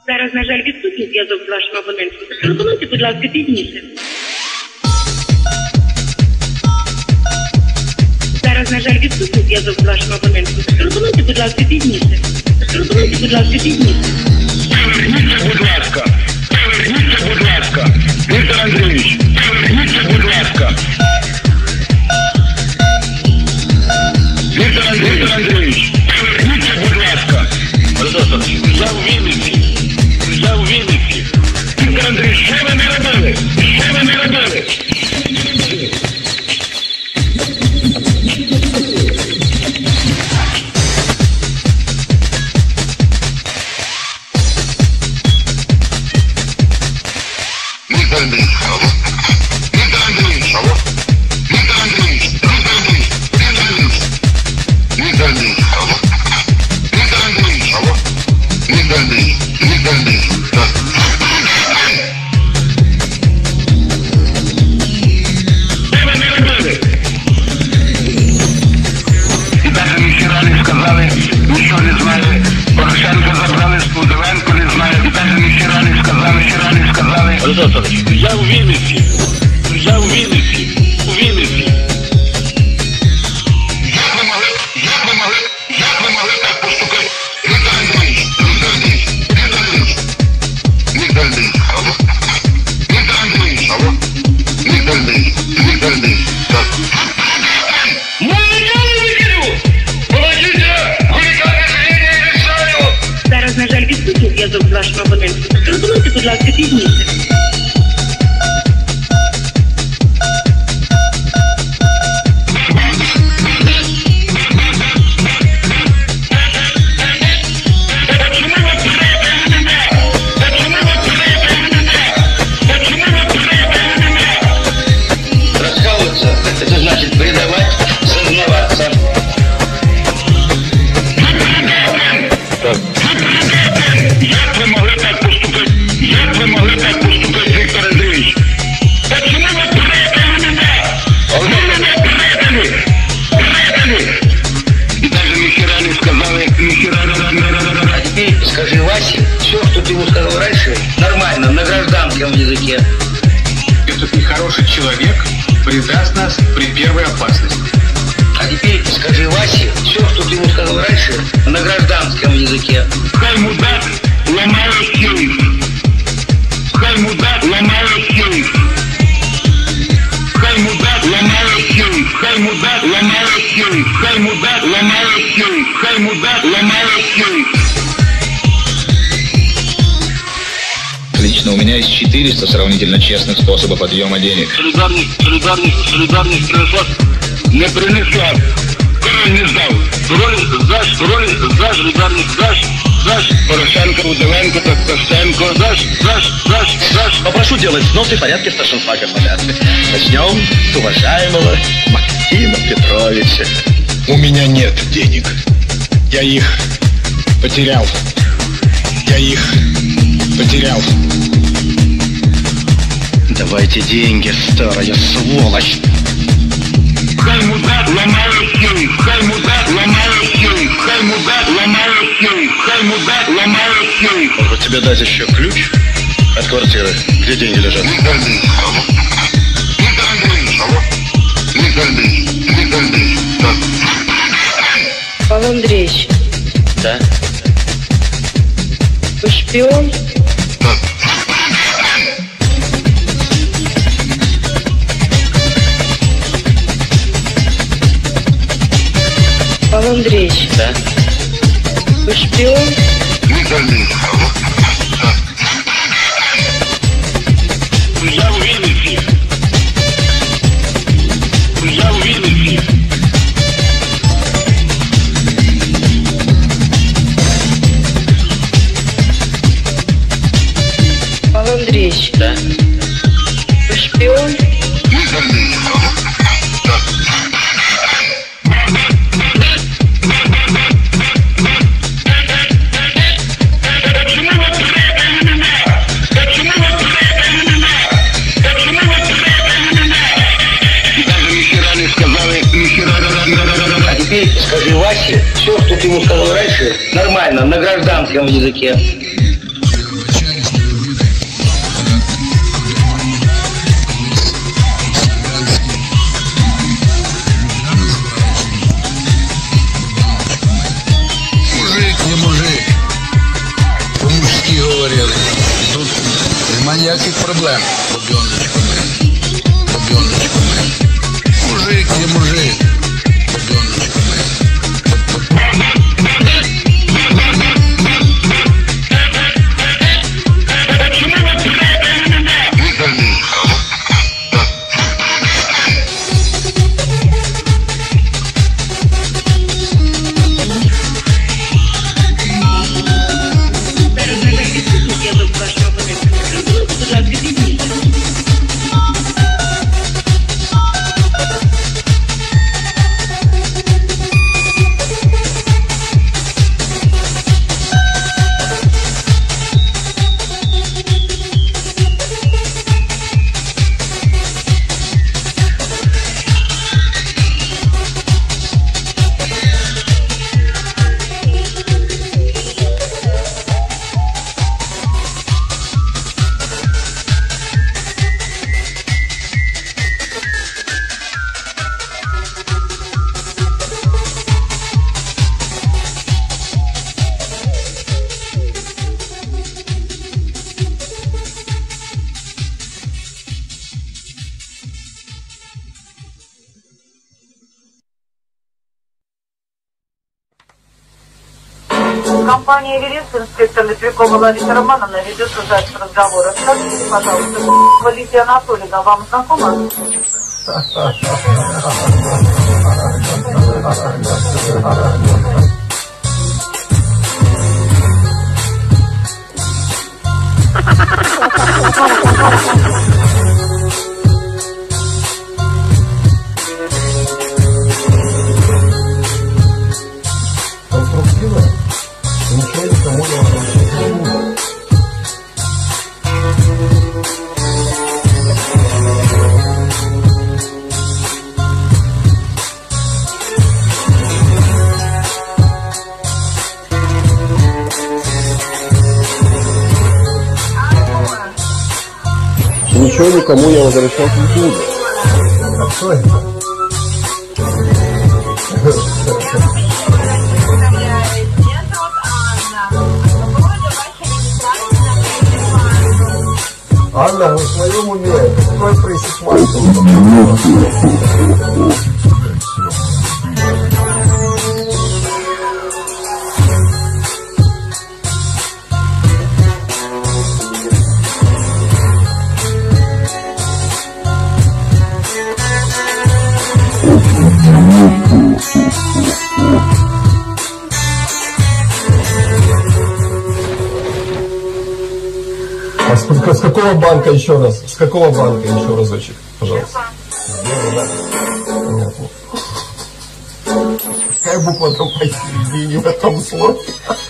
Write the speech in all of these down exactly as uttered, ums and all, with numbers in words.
Зараз, на жаль, відсутній зв'язок з вашим абонентом. Телефонуйте, будь ласка, пізніше. Зараз, на жаль, відсутній зв'язок з вашим абонентом. Телефонуйте, будь ласка, пізніше. Телефонуйте, будь ласка, пізніше. Поверніться, будь ласка. Поверніться, будь ласка. Віктор Андрійович, поверніться, будь ласка. Віктор Андрійович, поверніться, будь ласка. Я у Вінниці. Я у Вінниці. Віктор Андрійович, що ви не робили? Що ви не робили? Віктор Андрійович, алло. Віктор Андрійович, алло. Віктор Андрійович, Віктор Андрійович, Віктор Андрійович. Віктор Андрійович, алло. Віктор Андрійович, алло. Віктор Андрійович, Віктор Андрійович, так. Що ви не робили? І навіть ніхіра не сказали, нічого не знали. Порошенко забрали, Спудовенко не знає. І навіть ніхіра не сказали, ніхіра не сказали. Я у Вінниці. Я у Вінниці. У Вінниці. Як ви могли, як ви могли, як ви могли так поступити? Віктор Андрійович, Віктор Андрійович, Віктор Андрійович. Віктор Андрійович, алло. Віктор Андрійович, алло. Віктор Андрійович, Віктор Андрійович, так. Зараз, на жаль, відсутній зв'язок з вашим абонентом. Телефонуйте, будь ласка, пізніше. Раскалываться — это значит предавать, сознаваться. Як ви могли так поступити? Як ви могли так поступити, Віктор Андрійович? Почему ви предали мене? Ви мене предали! Предали! І навіть ніхіра не сказали, ніхіра не... А теперь скажи Васе, все, что ты ему сказал раньше, нормально, на гражданском языке. Этот нехороший человек предаст нас при первой опасности. А теперь скажи Васе, все, что ты ему сказал раньше, на гражданском языке. Хай мудак ламає сейф. Хай мудак ламає сейф. Хай мудак ламає сейф. Хай мудак ламає сейф. Хай мудак ламає сейф. Хай мудак ламає сейф. Лично у меня есть четыреста сравнительно честных способа подъема денег. Солідарність, солідарність, солідарність принесла. Не принесла. Король не здав. Король здаш, король здаш, солідарність здаш, здаш. Порошенко, Удовенко, Костенко, здаш, здаш, здаш, здаш. Попрошу делать взносы в порядке старшинства, господа. Начнем с уважаемого Максима Петровича. У меня нет денег. Я их потерял. Я их потерял. Давайте деньги, старая сволочь. Хай мудак ламає сейф. Хай мудак ламає сейф. Хай мудак ламає сейф. Хай мудак ламає сейф. Может тебе дать еще ключ от квартиры, где деньги лежат? Віктор Андрійович, алло. Віктор Андрійович, алло. Віктор Андрійович, Віктор Андрійович, так. Павел Андреевич, Да? вы шпион? Так. Павел Андреевич, Да? вы шпион? Віктор Андрійович, алло. Так. Я у Вінниці. Я у Вінниці. Павел Андреевич, Да? вы шпион? Віктор Андрійович, алло. Так. Почему вы предали меня? Почему вы предали меня? Почему вы предали меня? И даже ніхіра не сказали, ніхіра не... А теперь скажи Васе, все, что ты ему сказал раньше, нормально, на гражданском языке. говорили. Тут нема ніяких проблем. Бобьоночку ми. Бобьоночку ми. Мужик є мужик. Бобьоночку ми. Компания «Эверест», инспектор Литвякова Лариса Романовна ведет запись разговора. Скажите, пожалуйста, Валентина Анатольевна вам знакома? Ничего никому я возвращать не буду. А что это? Анна, вы в своем уме? Какой пресекмайку? А с какого банка еще раз? С какого банка еще разочек, пожалуйста? Понятно. Какая буква там посередине в этом слове?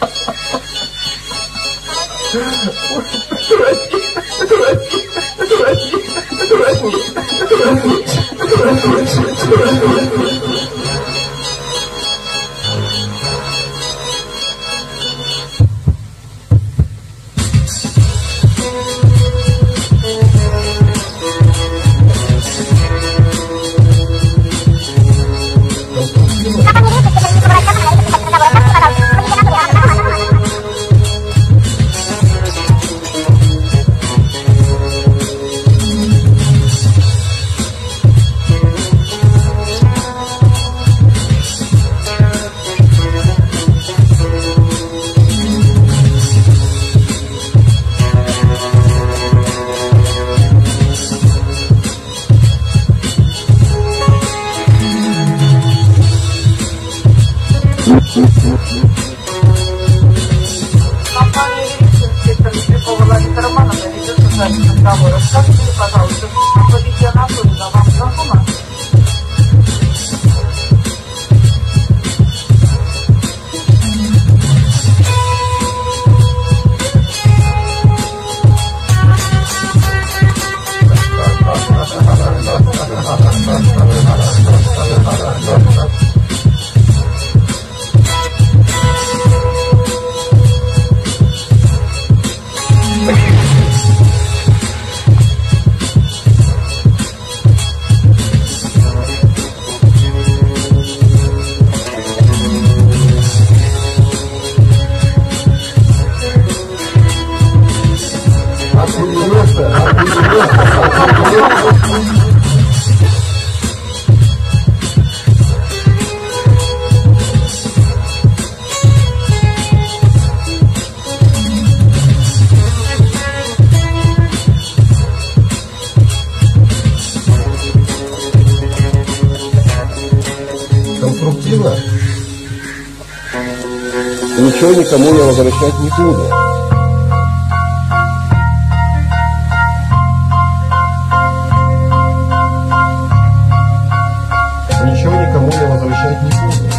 Компания «Эверест», инспектор Литвякова Лариса Романовна ведет запись разговора. Скажите, пожалуйста, Валентина Анатольевна вам знакома? Конструктивно? Ничего никому я возвращать не буду. Ничего никому я возвращать не буду.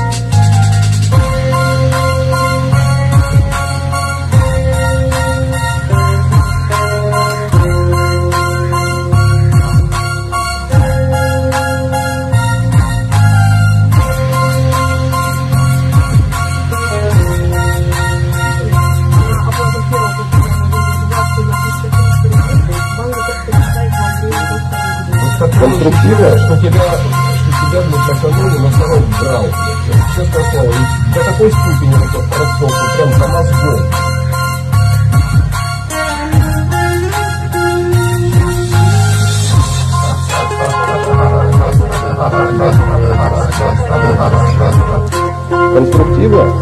Конструктивно, что тебя, что тебя блядь, накануне на втором брал, блядь, все такое, и до такой степени раскопку, прям по мозгу. Конструктивно?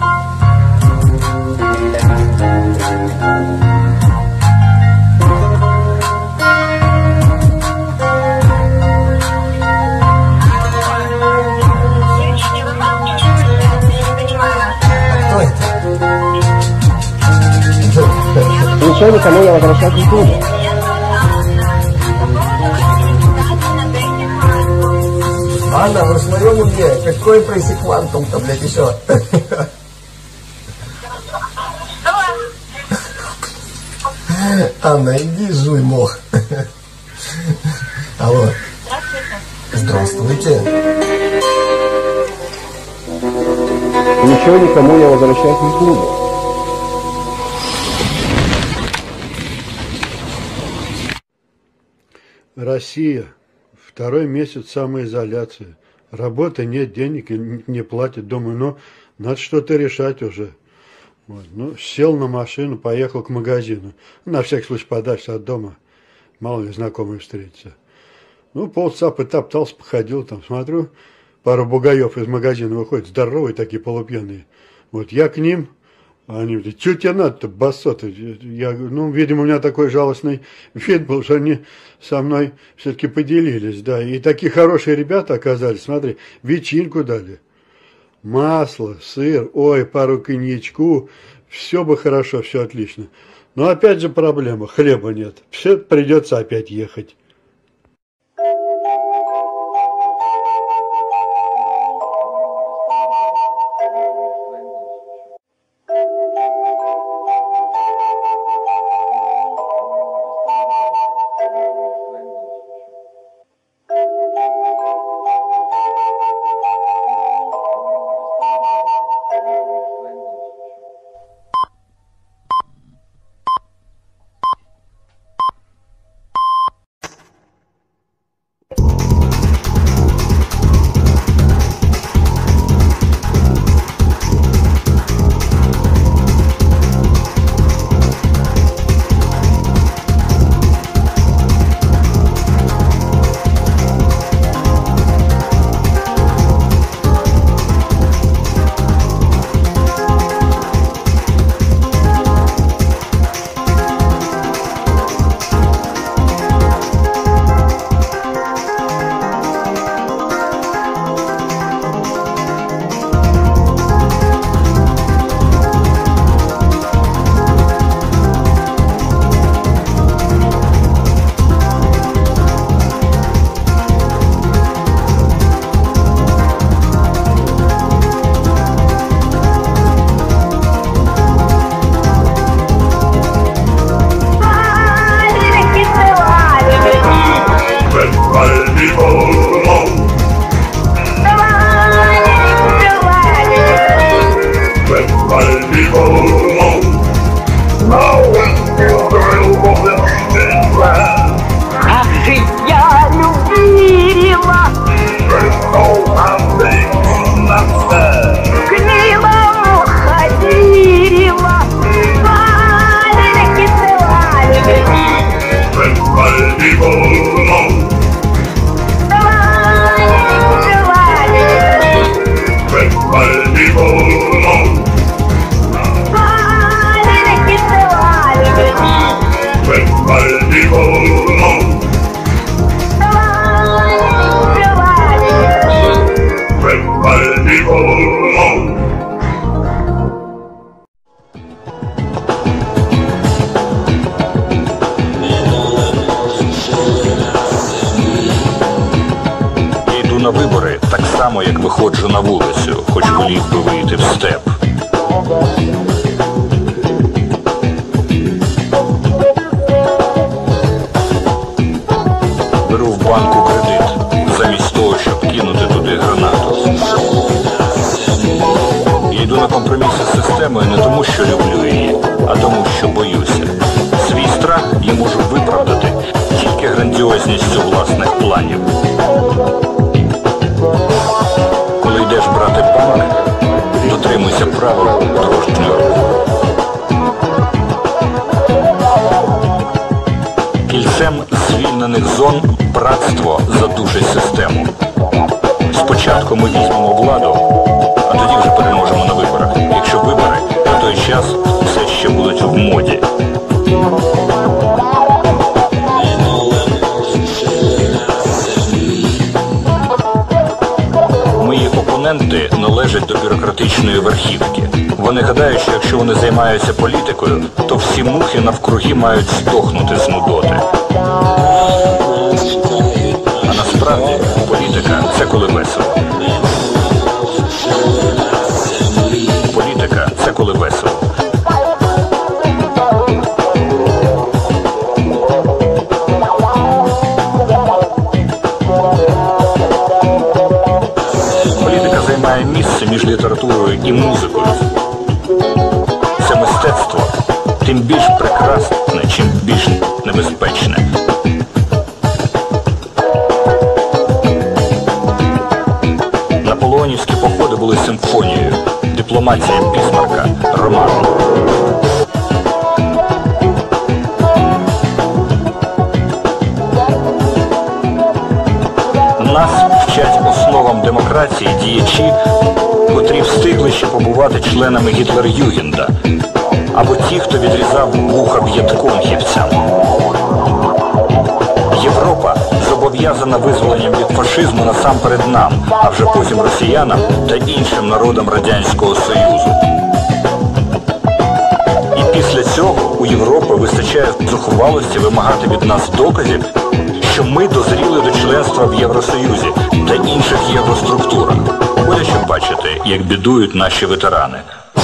Ничего никому я возвращать не буду. Анна, вы в своем уме? Какой пресс-квантум-то, блядь, еще? Анна, иди жуй мох. Алло. Здравствуйте. Ничего никому я возвращать не буду. Россия. Второй месяц самоизоляции. Работы нет, денег не платят. Думаю, ну, надо что-то решать уже. Вот. Ну, сел на машину, поехал к магазину. На всякий случай подальше от дома. Мало ли знакомые встретятся. Ну, полчаса потоптался, походил там. Смотрю, пару бугаев из магазина выходят. Здоровые такие, полупьяные. Вот я к ним. Они говорят, что тебе надо-то, басоты? Я говорю, ну, видимо, у меня такой жалостный вид был, что они со мной все-таки поделились, да. И такие хорошие ребята оказались, смотри, ветчинку дали, масло, сыр, ой, пару коньячку, все бы хорошо, все отлично. Но опять же проблема, хлеба нет, все придется опять ехать. На вибори так само, як виходжу на вулицю, хоч волів би вийти в степ. Беру в банку кредит, замість того, щоб кинути туди гранату. Я йду на компроміси з системою не тому, що люблю її, а тому, що боюся. Свій страх я можу виправдати тільки грандіозністю власних планів. Коли йдеш брати банк, дотримуйся правил дорожнього руху. Кільцем звільнених зон братство задушить систему. Спочатку ми візьмемо владу, а тоді вже переможемо на виборах. Якщо вибори, на той час все ще будуть в моді. Мої опоненти належать до бюрократичної верхівки. Вони гадають, що якщо вони займаються політикою, то всі мухи навкруги мають здохнути з нудоти. А насправді політика – це коли весело. Політика – це коли весело. Займає місце між літературою і музикою. Це мистецтво тим більш прекрасне, чим більш небезпечне. Наполеонівські походи були симфонією, дипломатія Бісмарка – романом. Нас вчать основам демократії діячі, котрі встигли ще побувати членами Гітлер-Югенда, або ті, хто відрізав вуха в'єтконгівцям. Європа зобов'язана визволенням від фашизму насамперед нам, а вже потім росіянам та іншим народам Радянського Союзу. І після цього у Європи вистачає зухвалості вимагати від нас доказів, що ми дозріли до членства в Євросоюзі та інших євроструктурах. Боляче бачити, як бідують наші ветерани.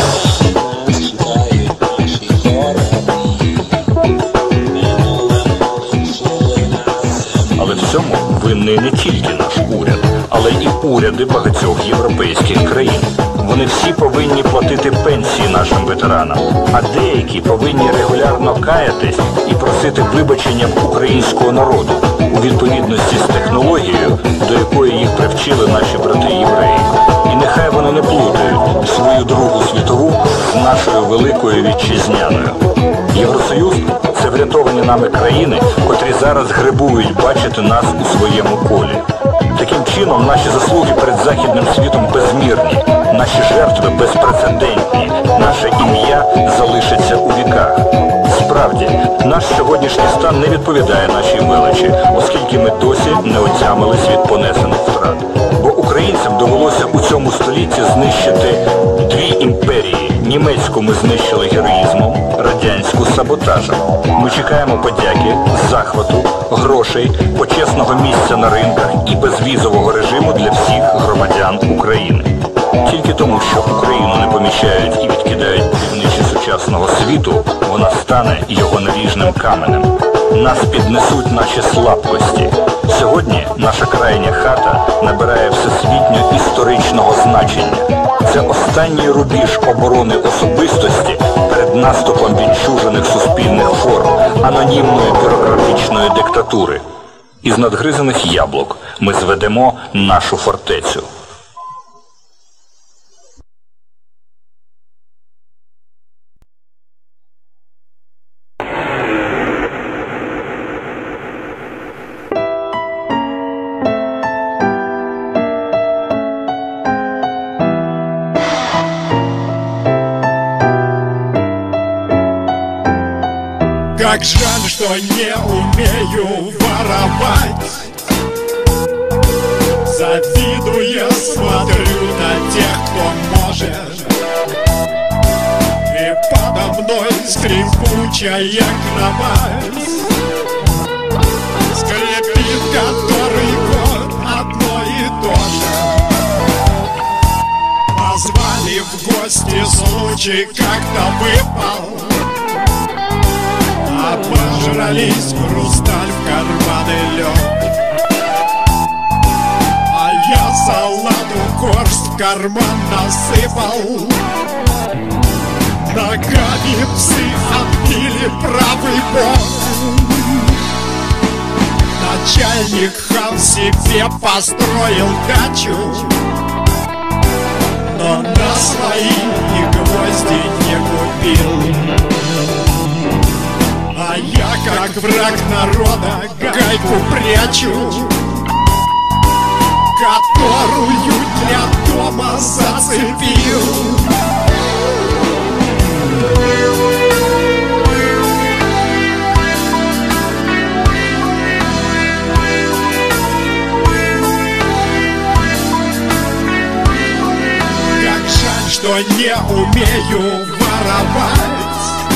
Але в цьому винний не тільки наш уряд, але і уряди багатьох європейських країн. Вони всі повинні платити пенсії нашим ветеранам, а деякі повинні регулярно каятись і просити вибачення в українського народу у відповідності з технологією, до якої їх привчили наші брати-євреї. І нехай вони не плутають свою Другу світову з нашою великою вітчизняною. Євросоюз – це врятовані нами країни, котрі зараз гребують бачити нас у своєму колі. Таким чином, наші заслуги перед західним світом безмірні, наші жертви безпрецедентні, наше ім'я залишиться у віках. Справді, наш сьогоднішній стан не відповідає нашій величі, оскільки ми досі не отямились від понесених втрат. Бо українцям довелося у цьому столітті знищити дві імперії. Німецьку ми знищили героїзмом, радянську – саботажем. Ми чекаємо подяки, захвату, грошей, почесного місця на ринках і безвізового режиму для всіх громадян України. Тільки тому, що Україну не поміщають і відкидають будівничі сучасного світу, вона стане його наріжним каменем. Нас піднесуть наші слабкості. Сьогодні наша крайня хата набирає всесвітньо історичного значення. Це останній рубіж оборони особистості перед наступом відчужених суспільних форм, анонімної бюрократичної диктатури. Із надгризаних яблук ми зведемо нашу фортецю. Как жаль, что не умею воровать. Завидуя, смотрю на тех, кто может. И подо мной скрипучая кровать, скрипит который год одно и то же. Позвали в гости, случай как-то выпал. Обожрались, хрусталь в карманы лег. А я салату горсть в карман насыпал. Ногами псы отбили правый бок. Начальник хам себе построил дачу, но на свои и гвозди не купил. А я, как враг народа, гайку прячу, которую для дома зацепил. Как жаль, что не умею воровать.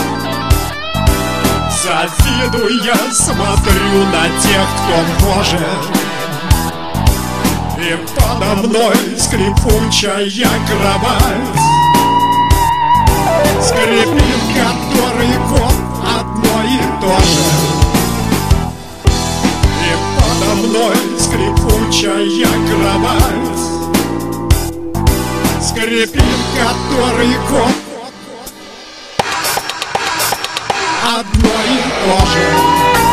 Завидуя, смотрю на тех, кто может. И подо мной скрипучая кровать, скрипит который год одно и то же. И подо мной скрипучая кровать, скрипит который год одно и то же.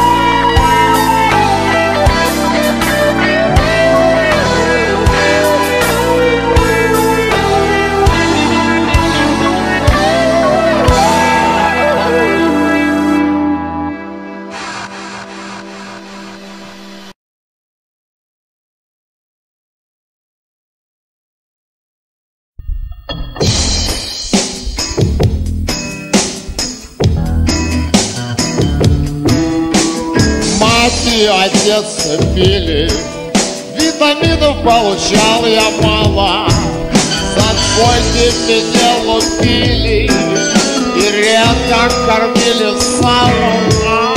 И отец пили, витаминов получал я мало. За двойки меня лупили и редко кормили салом.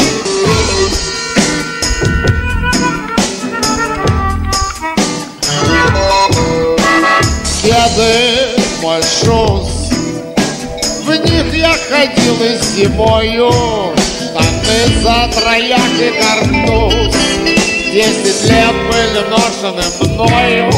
Деды мой шус, в них я ходил и зимою. Штаны за трояк и картуз, десять лет были ношены мною.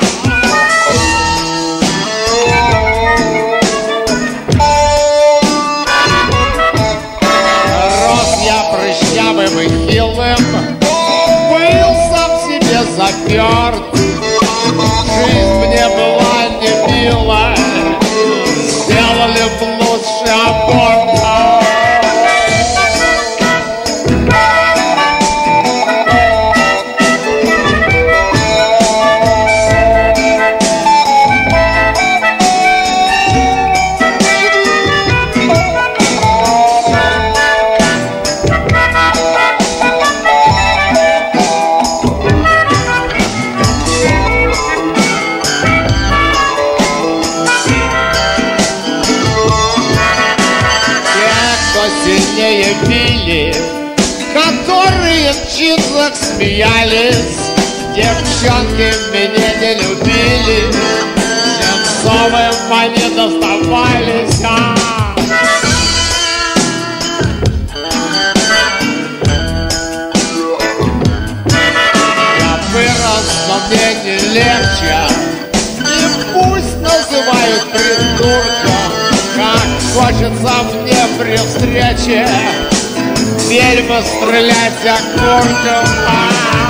Рос я прыщавым и хилым, был сам себе заперт. Жизнь мне была не мила, сделали б лучше аборт. Сильнее пили, которые в джинсах смеялись. Девчонки меня не любили, Немцовым они доставались. А я вырос, но мне не легче, и пусть называют придурком. Как хочется мне при встрече в фильмы стрелять окурком.